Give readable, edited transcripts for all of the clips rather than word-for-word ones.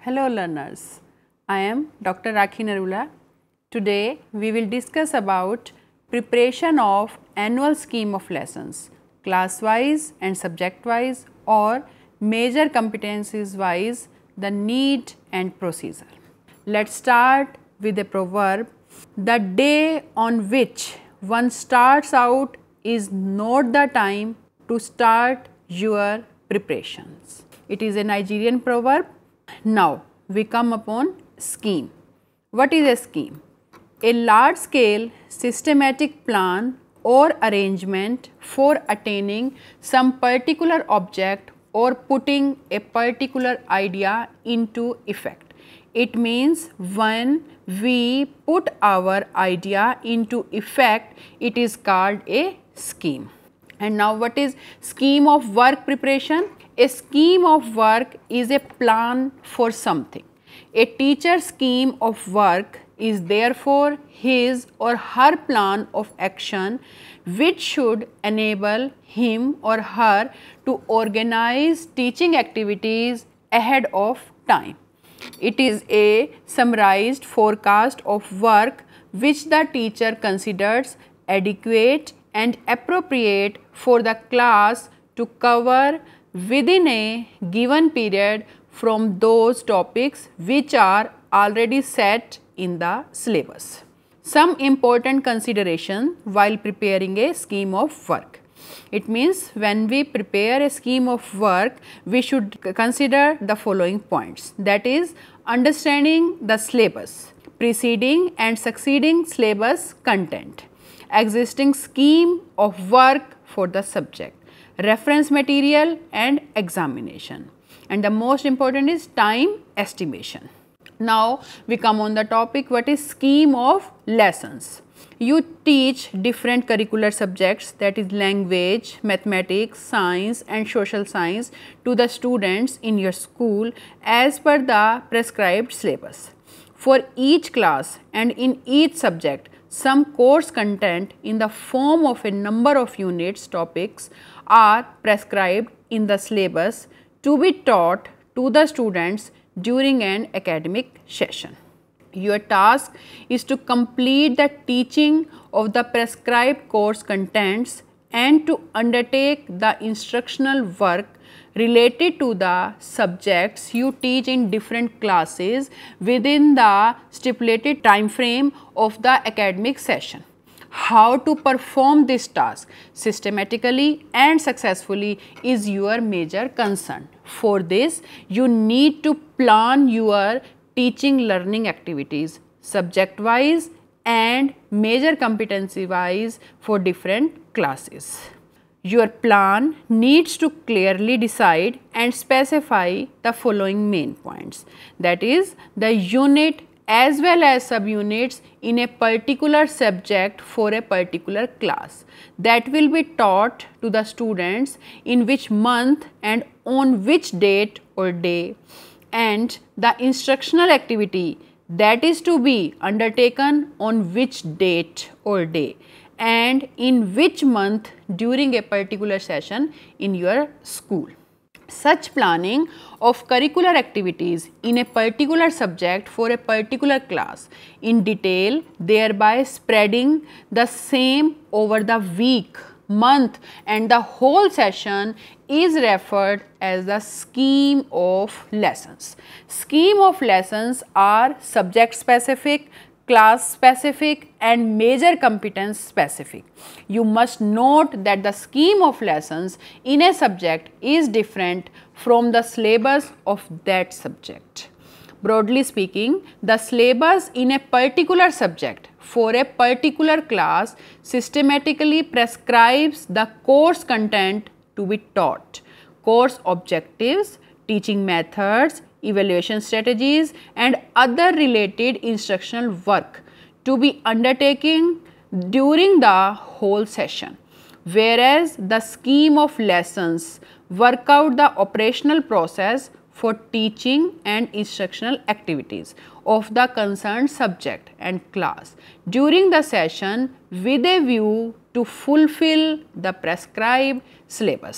Hello learners, I am Dr. Rakhi Narula. Today we will discuss about preparation of annual scheme of lessons, class wise and subject wise or major competencies wise, the need and procedure. Let's start with a proverb. The day on which one starts out is not the time to start your preparations. It is a Nigerian proverb. Now we come upon scheme. What is a scheme? A large scale systematic plan or arrangement for attaining some particular object or putting a particular idea into effect. It means when we put our idea into effect, it is called a scheme. And now what is scheme of work preparation? A scheme of work is a plan for something. A teacher's scheme of work is therefore his or her plan of action which should enable him or her to organize teaching activities ahead of time. It is a summarized forecast of work which the teacher considers adequate and appropriate for the class to cover within a given period from those topics which are already set in the syllabus. Some important consideration while preparing a scheme of work. It means when we prepare a scheme of work, we should consider the following points, that is understanding the syllabus, preceding and succeeding syllabus content, existing scheme of work for the subject, reference material and examination, and the most important is time estimation. Now we come on the topic, what is scheme of lessons. You teach different curricular subjects, that is language, mathematics, science and social science to the students in your school as per the prescribed syllabus. For each class and in each subject, some course content in the form of a number of units topics are prescribed in the syllabus to be taught to the students during an academic session. Your task is to complete the teaching of the prescribed course contents and to undertake the instructional work related to the subjects you teach in different classes within the stipulated time frame of the academic session. How to perform this task systematically and successfully is your major concern. For this, you need to plan your teaching learning activities subject wise and major competency wise for different classes. Your plan needs to clearly decide and specify the following main points, that is the unit as well as subunits in a particular subject for a particular class that will be taught to the students in which month and on which date or day, and the instructional activity that is to be undertaken on which date or day and in which month during a particular session in your school. Such planning of curricular activities in a particular subject for a particular class in detail, thereby spreading the same over the week, month and the whole session is referred as the scheme of lessons. Scheme of lessons are subject specific, class specific and major competence specific. You must note that the scheme of lessons in a subject is different from the syllabus of that subject. Broadly speaking, the syllabus in a particular subject for a particular class systematically prescribes the course content to be taught, course objectives, teaching methods, evaluation strategies and other related instructional work to be undertaken during the whole session, whereas the scheme of lessons work out the operational process for teaching and instructional activities of the concerned subject and class during the session with a view to fulfill the prescribed syllabus.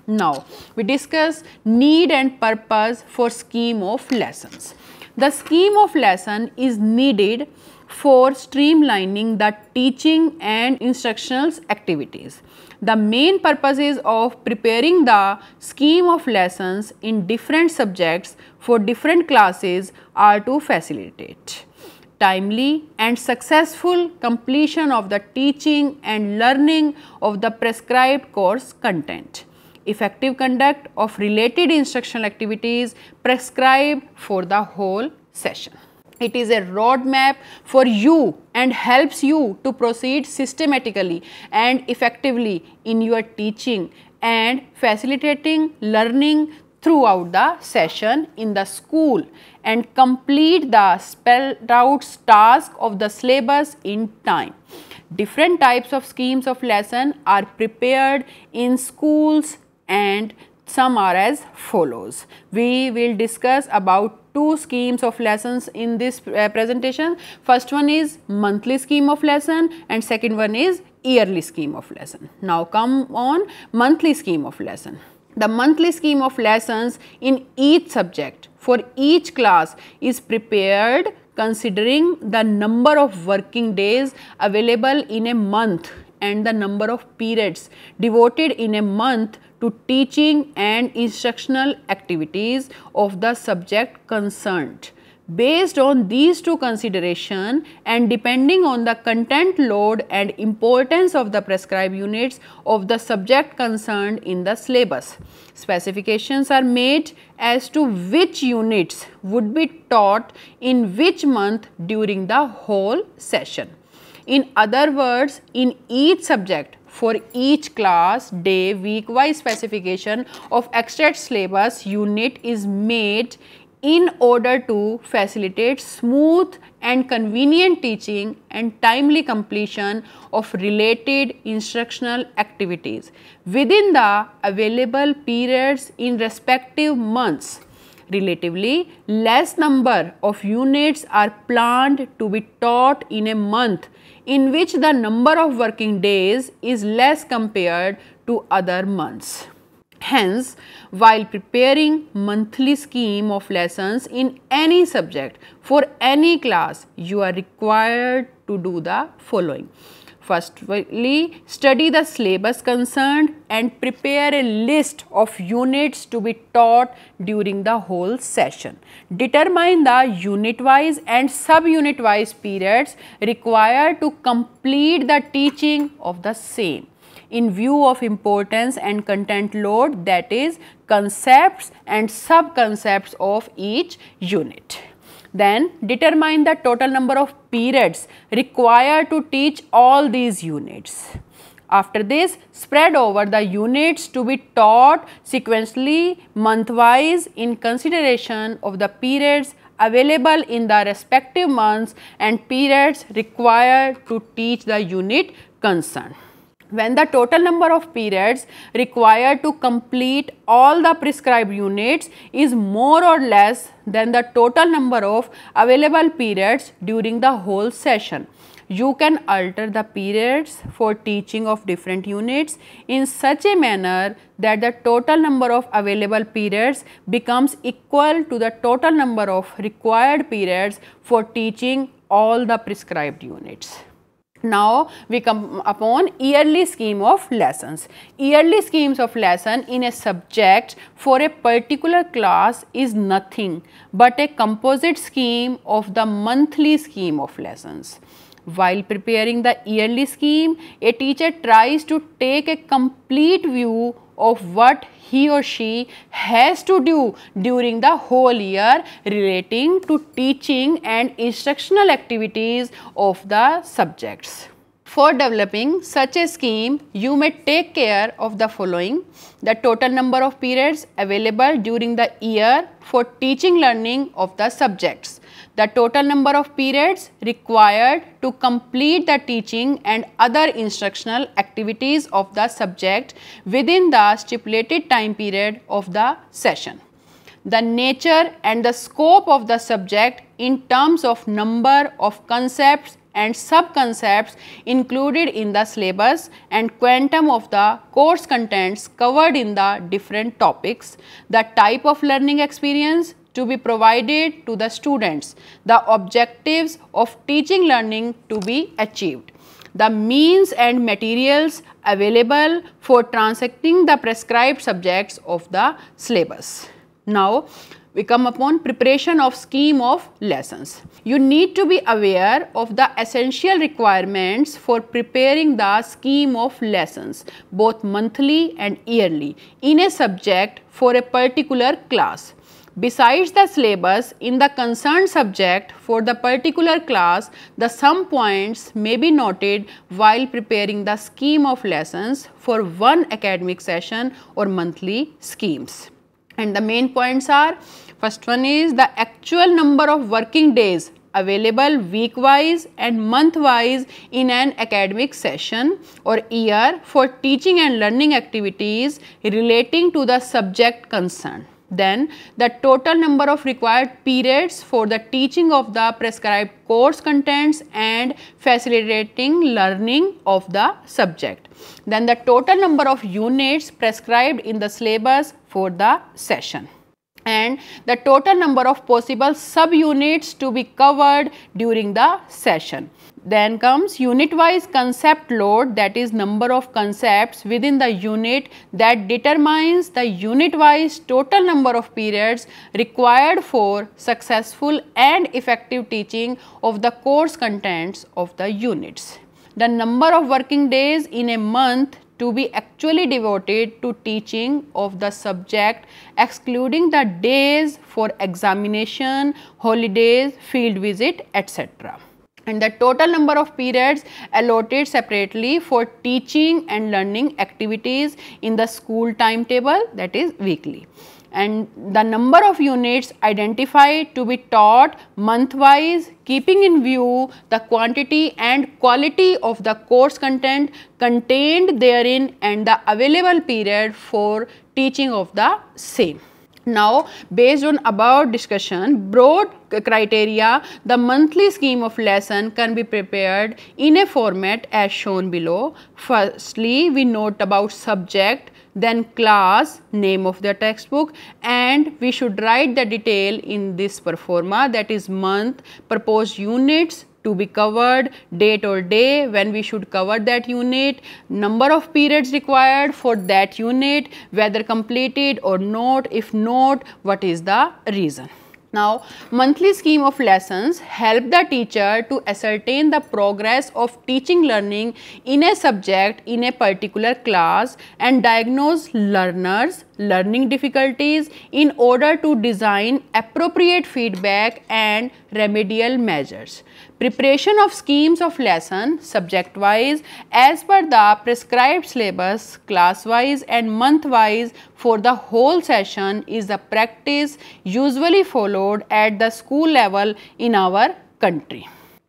Now, we discuss need and purpose for scheme of lessons. The scheme of lesson is needed for streamlining the teaching and instructional activities. The main purposes of preparing the scheme of lessons in different subjects for different classes are to facilitate timely and successful completion of the teaching and learning of the prescribed course content, effective conduct of related instructional activities prescribed for the whole session. It is a roadmap for you and helps you to proceed systematically and effectively in your teaching and facilitating learning throughout the session in the school and complete the spelled out task of the syllabus in time. Different types of schemes of lesson are prepared in schools and some are as follows. We will discuss about two schemes of lessons in this presentation. First one is monthly scheme of lesson and second one is yearly scheme of lesson. Now come on monthly scheme of lesson. The monthly scheme of lessons in each subject for each class is prepared considering the number of working days available in a month and the number of periods devoted in a month to teaching and instructional activities of the subject concerned. Based on these two considerations and depending on the content load and importance of the prescribed units of the subject concerned in the syllabus, specifications are made as to which units would be taught in which month during the whole session. In other words, in each subject, for each class, day, week wise specification of extract syllabus unit is made in order to facilitate smooth and convenient teaching and timely completion of related instructional activities within the available periods in respective months. Relatively less number of units are planned to be taught in a month in which the number of working days is less compared to other months. Hence, while preparing monthly scheme of lessons in any subject for any class, you are required to do the following. Firstly, study the syllabus concerned and prepare a list of units to be taught during the whole session. Determine the unit-wise and sub-unit-wise periods required to complete the teaching of the same in view of importance and content load, that is concepts and sub-concepts of each unit. Then determine the total number of periods required to teach all these units. After this, spread over the units to be taught sequentially month-wise in consideration of the periods available in the respective months and periods required to teach the unit concerned. When the total number of periods required to complete all the prescribed units is more or less than the total number of available periods during the whole session, you can alter the periods for teaching of different units in such a manner that the total number of available periods becomes equal to the total number of required periods for teaching all the prescribed units. Now, we come upon yearly scheme of lessons. Yearly schemes of lesson in a subject for a particular class is nothing but a composite scheme of the monthly scheme of lessons. While preparing the yearly scheme, a teacher tries to take a complete view of what he or she has to do during the whole year relating to teaching and instructional activities of the subjects. For developing such a scheme, you may take care of the following: the total number of periods available during the year for teaching learning of the subjects, the total number of periods required to complete the teaching and other instructional activities of the subject within the stipulated time period of the session, the nature and the scope of the subject in terms of number of concepts and sub-concepts included in the syllabus and quantum of the course contents covered in the different topics, the type of learning experience to be provided to the students, the objectives of teaching learning to be achieved, the means and materials available for transacting the prescribed subjects of the syllabus. Now, we come upon preparation of scheme of lessons. You need to be aware of the essential requirements for preparing the scheme of lessons, both monthly and yearly, in a subject for a particular class. Besides the syllabus, in the concerned subject for the particular class, the sum points may be noted while preparing the scheme of lessons for one academic session or monthly schemes. And the main points are, first one is the actual number of working days available week-wise and month-wise in an academic session or year for teaching and learning activities relating to the subject concerned. Then the total number of required periods for the teaching of the prescribed course contents and facilitating learning of the subject. Then the total number of units prescribed in the syllabus for the session, and the total number of possible sub-units to be covered during the session. Then comes unit-wise concept load, that is number of concepts within the unit that determines the unit-wise total number of periods required for successful and effective teaching of the course contents of the units. The number of working days in a month to be actually devoted to teaching of the subject, excluding the days for examination, holidays, field visit, etc. And the total number of periods allotted separately for teaching and learning activities in the school timetable, that is weekly. And the number of units identified to be taught month-wise, keeping in view the quantity and quality of the course content contained therein and the available period for teaching of the same. Now, based on above discussion, broad criteria, the monthly scheme of lesson can be prepared in a format as shown below. Firstly, we note about subject, then class, name of the textbook, and we should write the detail in this performa, that is month, proposed units to be covered, date or day when we should cover that unit, number of periods required for that unit, whether completed or not, if not, what is the reason. Now, monthly scheme of lessons help the teacher to ascertain the progress of teaching learning in a subject in a particular class and diagnose learners' learning difficulties in order to design appropriate feedback and remedial measures. Preparation of schemes of lesson subject-wise as per the prescribed syllabus, class-wise and month-wise for the whole session is the practice usually followed at the school level in our country.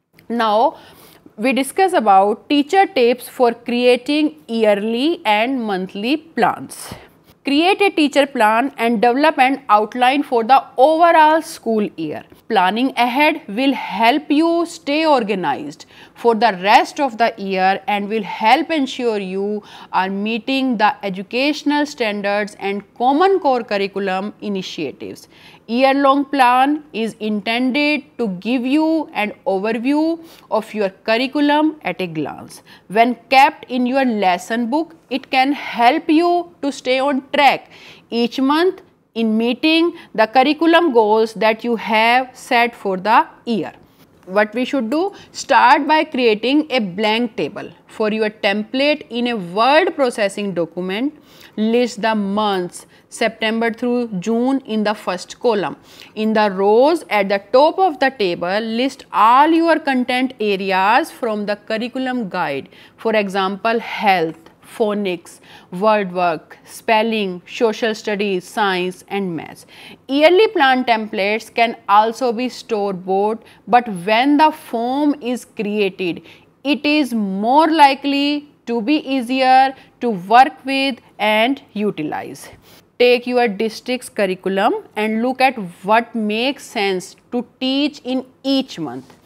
Now, we discuss about teacher tips for creating yearly and monthly plans. Create a teacher plan and develop an outline for the overall school year. Planning ahead will help you stay organized for the rest of the year and will help ensure you are meeting the educational standards and common core curriculum initiatives. Year-long plan is intended to give you an overview of your curriculum at a glance. When kept in your lesson book, it can help you to stay on track each month in meeting the curriculum goals that you have set for the year. What we should do? Start by creating a blank table for your template in a word processing document. List the months September through June in the first column. In the rows at the top of the table, list all your content areas from the curriculum guide. For example, health, phonics, word work, spelling, social studies, science and maths. Yearly plan templates can also be store-bought, but when the form is created, it is more likely to be easier to work with and utilize. Take your district's curriculum and look at what makes sense to teach in each month.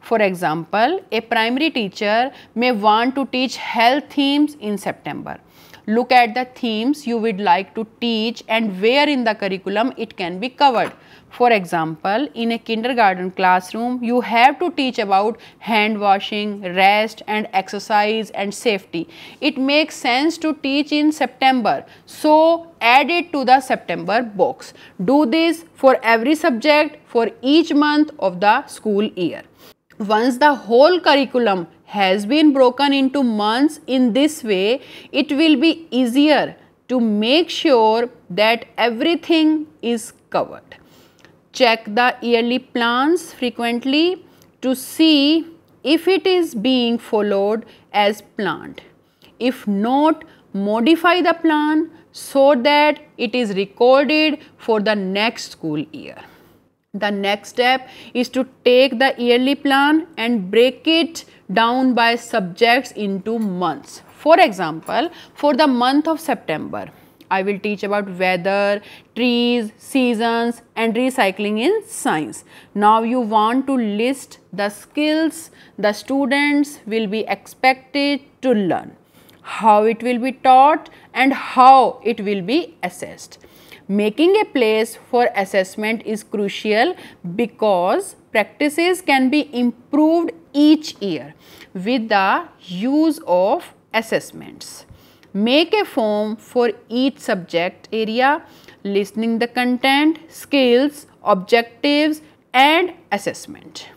For example, a primary teacher may want to teach health themes in September. Look at the themes you would like to teach and where in the curriculum it can be covered. For example, in a kindergarten classroom, you have to teach about hand washing, rest and exercise and safety. It makes sense to teach in September, so add it to the September box. Do this for every subject for each month of the school year. Once the whole curriculum has been broken into months in this way, it will be easier to make sure that everything is covered. Check the yearly plans frequently to see if it is being followed as planned. If not, modify the plan so that it is recorded for the next school year. The next step is to take the yearly plan and break it down by subjects into months. For example, for the month of September, I will teach about weather, trees, seasons and recycling in science. Now you want to list the skills the students will be expected to learn, how it will be taught and how it will be assessed. Making a place for assessment is crucial because practices can be improved each year with the use of assessments. Make a form for each subject area, listing the content, skills, objectives and assessment.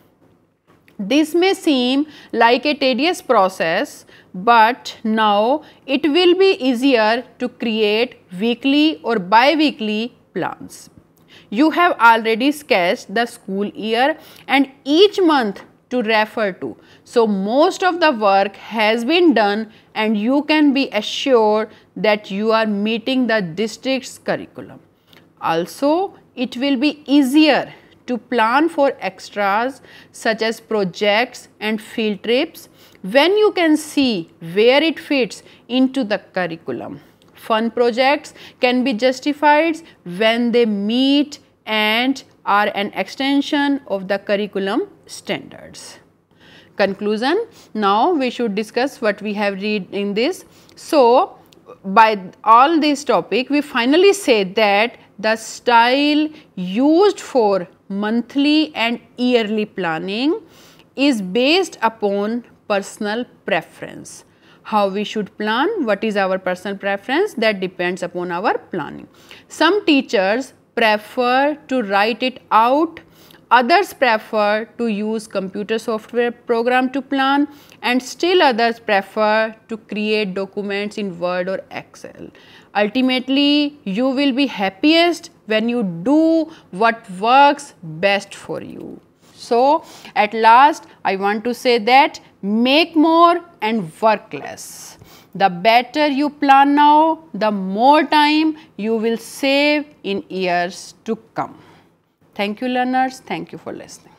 This may seem like a tedious process, but now it will be easier to create weekly or bi-weekly plans. You have already sketched the school year and each month to refer to. So most of the work has been done and you can be assured that you are meeting the district's curriculum. Also, it will be easier to plan for extras such as projects and field trips when you can see where it fits into the curriculum. Fun projects can be justified when they meet and are an extension of the curriculum standards. Conclusion, now we should discuss what we have read in this. So, by all this topic, we finally say that the style used for monthly and yearly planning is based upon personal preference. How we should plan, what is our personal preference, that depends upon our planning. Some teachers prefer to write it out, others prefer to use computer software program to plan, and still others prefer to create documents in Word or Excel. Ultimately, you will be happiest when you do what works best for you. So, at last, I want to say that make more and work less. The better you plan now, the more time you will save in years to come. Thank you, learners. Thank you for listening.